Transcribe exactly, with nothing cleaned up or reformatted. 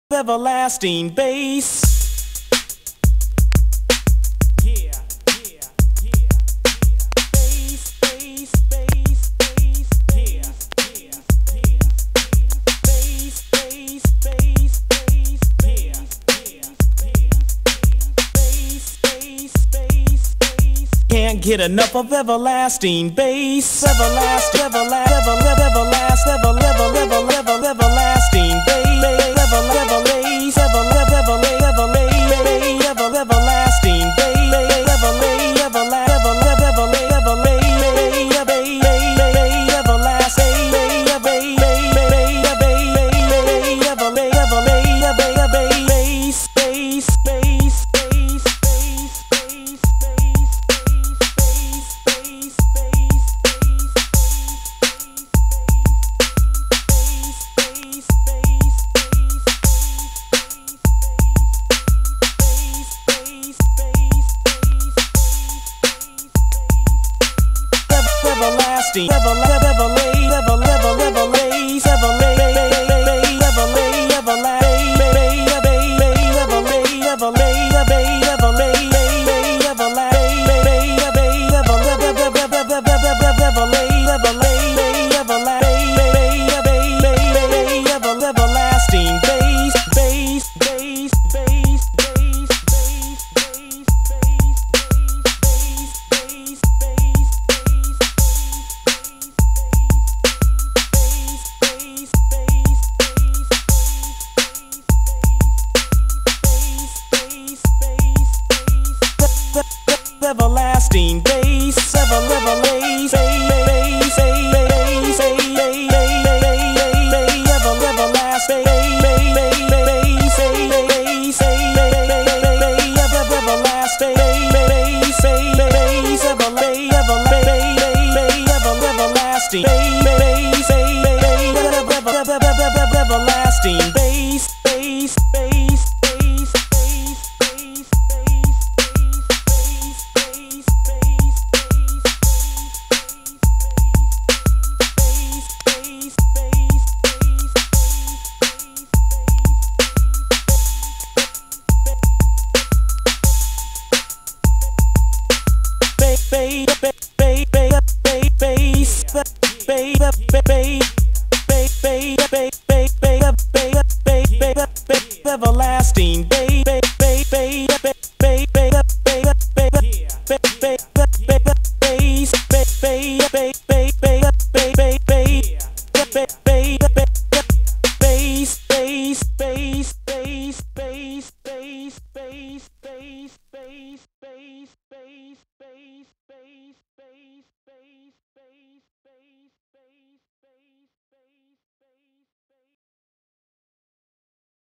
everlasting bass. Yeah, yeah, yeah, yeah. Bass, bass, bass, bass, yeah, yeah, yeah. Bass, bass, bass, bass, yeah, yeah, yeah. Bass, bass, bass, bass. Can't get enough of everlasting bass. Everlasting, everlasting, everlasting, everlasting, everlasting, everlasting bass. Everlasting, everlasting bass, everlasting everlasting bass, bass, bass. Everlasting bass, bass, bass, bass.